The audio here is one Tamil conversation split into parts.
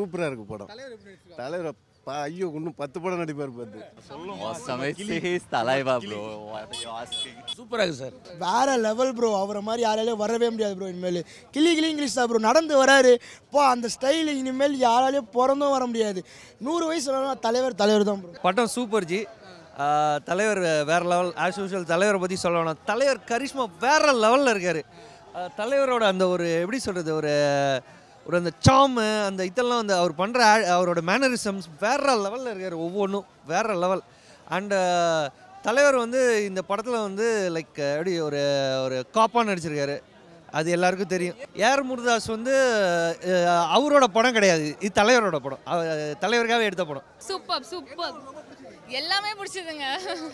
சூப்பராக இருக்குது படம். தலைவர் ஐயோ இன்னும் 10 படம் நடிப்பார் பார்த்து. சூப்பராக இருக்குது சார். வேற லெவல் ப்ரோ. அவரை மாதிரி யாராலையும் வரவே முடியாது ப்ரோ. இனிமேல் கிளி இங்கிலீஷ் தான் ப்ரோ. நடந்து வராரு இப்போ அந்த ஸ்டைல் இனிமேல் யாராலையும் பிறந்தும் வர முடியாது. 100 வயசு தலைவர் தான் ப்ரோ. படம் சூப்பர் ஜி. தலைவர் வேற லெவல். ஆஸ் யூஷுவல் தலைவரை பற்றி சொல்ல வேணாம். தலைவர் கரிஷ்மா வேற லெவலில் இருக்கார். தலைவரோட அந்த ஒரு எப்படி சொல்கிறது, ஒரு அந்த சாமு அந்த இதெல்லாம் வந்து அவர் பண்ணுற அவரோட மேனரிசம்ஸ் வேற லெவலில் இருக்கார். ஒவ்வொன்றும் வேற லெவல். அண்டு தலைவர் வந்து இந்த படத்தில் வந்து லைக் எப்படி ஒரு காப்பாக நடிச்சிருக்காரு. அது எல்லாருக்கும் தெரியும். ஏஆர் முருகதாஸ் வந்து அவரோட படம் கிடையாது, இது தலைவரோட படம். தலைவருக்காக எடுத்த படம். சூப்பர் எல்லாமே பிடிச்சதுங்க.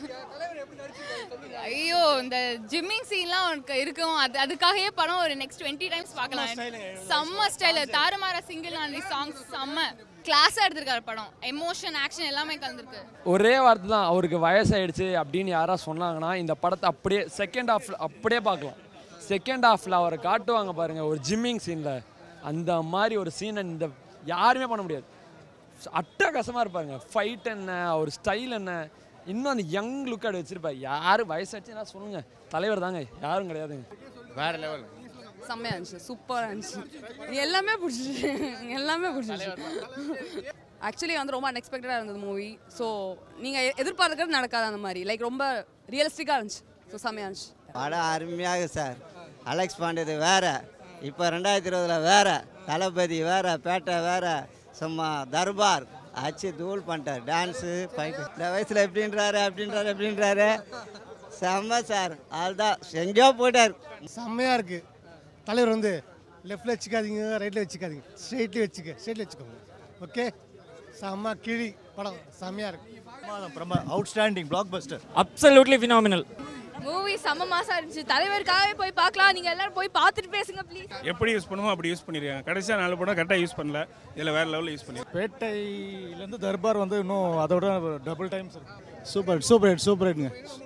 ஐயோ இந்த ஜிம்மிங் சீன்லாம் இருக்கும். அதுக்காகவே படம் ஒரு நெக்ஸ்ட் 20 டைம்ஸ் பார்க்கலாம். செம்ம ஸ்டைல். தாறுமாற சிங்கிள் ஆன் தி சாங்ஸ் செம்ம கிளாஸாக எடுத்திருக்காரு படம். எமோஷன் ஆக்ஷன் எல்லாமே கலந்துருக்கு. ஒரே வார்த்தை தான், அவருக்கு வயசாயிடுச்சு அப்படின்னு யாராவது சொன்னாங்கன்னா இந்த படத்தை அப்படியே செகண்ட் ஹாஃப் அப்படியே பார்க்கலாம். செகண்ட் ஹாஃபில் அவரை காட்டுவாங்க பாருங்கள் ஒரு ஜிம்மிங் சீனில். அந்த மாதிரி ஒரு சீனை இந்த யாருமே பண்ண முடியாது. அட்டகாசமாக இருப்பாருங்க. ஃபைட் என்ன, ஒரு ஸ்டைல் என்ன, இன்னும் அந்த யங் லுக் அப்படி வச்சுருப்பாரு. யார் வயசாச்சுன்னா சொல்லுங்கள், தலைவர் தாங்க, யாரும் கிடையாதுங்க. வேறு லெவல். செம்மையாக இருந்துச்சு, சூப்பராக இருந்துச்சு. எல்லாமே பிடிச்சிச்சு. ஆக்சுவலி வந்து ரொம்ப அன்எக்ஸ்பெக்டடாக இருந்தது மூவி. ஸோ நீங்கள் எதிர்பார்க்கறது நடக்காது அந்த மாதிரி. லைக் ரொம்ப ரியலிஸ்டிக்காக இருந்துச்சு. ஸோ செம்மையாக இருந்துச்சு. படம் அருமையாக சார். அலெக்ஸ் பாண்டியது வேறு, இப்போ 2020 வேறு, தளபதி வேறு, பேட்டை வேறு, சும்மா தர்பார் ஆச்சு தூள் பண்ணிட்டார். டான்ஸு ஃபைட்டு இந்த வயசில் எப்படின்றாரு செம்ம சார். அதுதான் எங்கேயோ போயிட்டார். செம்மையாக இருக்குது. தலைவர் வந்து லெஃப்டில் வச்சுக்காதீங்க, ரைட்டில் வச்சுக்காதீங்க, ஸ்ட்ரெயிட்லேயே வச்சுக்கோங்க. ஓகே, செம்ம கிழி படம். செம்மையாக இருக்குது. Outstanding blockbuster. Absolutely phenomenal. Movie செம்ம மாசா இருந்துச்சு. தலைவருக்காகவே போய் பார்க்கலாம். நீங்கள் எல்லாரும் போய் பார்த்துட்டு பேசுங்க ப்ளீஸ். எப்படி யூஸ் பண்ணுவோம் அப்படி யூஸ் பண்ணிருக்காங்க. கடைசியாக 4 படம் கரெக்டாக யூஸ் பண்ணல. இதில் வேறு லெவலில் யூஸ் பண்ணிருக்காங்க. பேட்டையிலேருந்து தர்பார் வந்து இன்னும் அதோட டபுள் டைம்ஸ் இருக்கு. சூப்பர்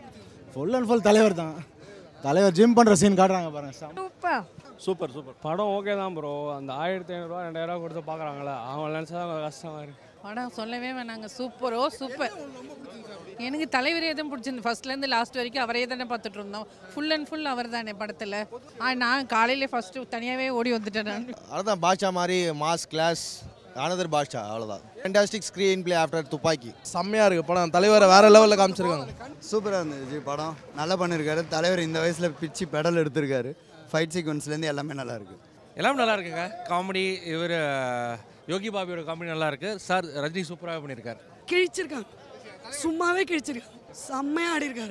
ஃபுல் அண்ட் ஃபுல் தலைவர் தான். தலைவர் ஜிம் பண்ணுற சீன் காட்டுறாங்க பாருங்க. சூப்பர் படம் ஓகே தான் ப்ரோ. அந்த 1500 2000 கொடுத்து பார்க்குறாங்களே, அவங்க நினச்சா தான் கஷ்டமாக இருக்குது. படம் சொல்லவே வேணாங்க. சூப்பர். எனக்கு தலைவர் எதுவும் பிடிச்சிருந்து. ஃபர்ஸ்ட்லேருந்து லாஸ்ட் வரைக்கும் அவரே தானே பார்த்துட்டு இருந்தோம். ஃபுல் அண்ட் ஃபுல் அவர் தானே படத்தில். நான் காலையில் ஃபஸ்ட்டு தனியாகவே ஓடி வந்துட்டேன். நான் அதுதான் பாட்ஷா மாதிரி மாஸ் கிளாஸ் அனதர் பாட்ஷா, அவ்வளோதான். ஃபேண்டாஸ்டிக் ஸ்க்ரீன் பிளே ஆஃப்டர் துப்பாக்கி. செம்மையாக இருக்குது படம். தலைவரை வேறு லெவலில் காமிச்சிருக்காங்க. சூப்பராக இருந்துச்சு படம். நல்லா பண்ணியிருக்காரு தலைவர். இந்த வயசில் பிச்சு பெடல் எடுத்திருக்காரு. ஃபைட் சீக்வன்ஸ்லேருந்து எல்லாமே நல்லா இருக்குது. எல்லாம் நல்லா இருக்குங்க. காமெடி இவர் யோகி பாபியோட காமெடி நல்லா இருக்கு. சார் ரஜினி சூப்பராக பண்ணியிருக்காரு. கிழிச்சிருக்காங்க, சும்மாவே கிழிச்சிருக்காங்க. செம்மையாக ஆடி இருக்காரு.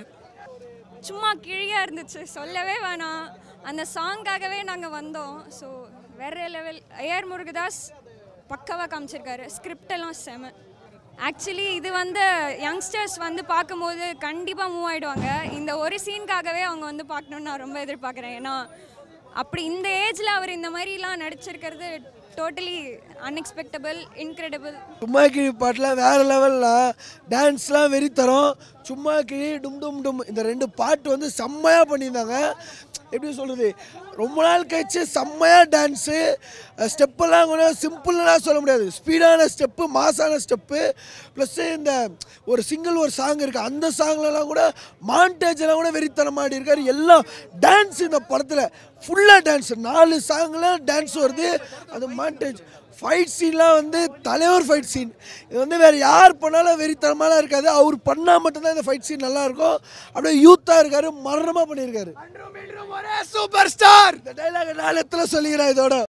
சும்மா கிழியாக இருந்துச்சு, சொல்லவே வேணாம். அந்த சாங்காகவே நாங்கள் வந்தோம். ஸோ வேற லெவல். ஏஆர் முருகதாஸ் பக்காவாக காமிச்சிருக்காரு. ஸ்கிரிப்ட் எல்லாம் செம. ஆக்சுவலி இது வந்து யங்ஸ்டர்ஸ் வந்து பார்க்கும்போது கண்டிப்பாக மூவ் ஆகிடுவாங்க. இந்த ஒரு சீனுக்காகவே அவங்க வந்து பார்க்கணுன்னு நான் ரொம்ப எதிர்பார்க்குறேன். ஏன்னா அப்படி இந்த ஏஜில் அவர் இந்த மாதிரிலாம் நடிச்சிருக்கிறது டோட்டலி அன்எக்ஸ்பெக்டபிள், இன்க்ரெடிபிள். சும்மா கிழி பாட்டில் வேறு லெவலில் டான்ஸ்லாம் வெறி தரும். சும்மா கிழி டும் இந்த 2 பாட்டு வந்து செம்மையாக பண்ணியிருந்தாங்க. எப்படி சொல்கிறது, ரொம்ப நாள் கழிச்சு செம்மையாக டான்ஸு. ஸ்டெப்பெல்லாம் கூட சிம்பிள்லாம் சொல்ல முடியாது. ஸ்பீடான ஸ்டெப்பு, மாசான ஸ்டெப்பு, ப்ளஸ்ஸு இந்த ஒரு சாங் இருக்குது. அந்த சாங்லலாம் கூட மாண்டேஜெல்லாம் கூட வெறித்தனம் ஆடி இருக்காரு. எல்லாம் டான்ஸ் இந்த படத்தில் ஃபுல்லாக டான்ஸ். 4 சாங்கில் டான்ஸ் வருது. அது மாண்டேஜ். ஃபைட் சீன்லாம் வந்து தலைவர் ஃபைட் சீன். இது வந்து வேறு யார் பண்ணாலும் வெறித்தனமாலாம் இருக்காது. அவர் பண்ணால் மட்டும்தான் இந்த ஃபைட் சீன் நல்லாயிருக்கும். அப்படியே யூத்தாக இருக்காரு, மரணமாக பண்ணியிருக்காரு. Super star. இந்த டைலாக் 4 இடத்துல சொல்லிக்கிறேன் இதோட.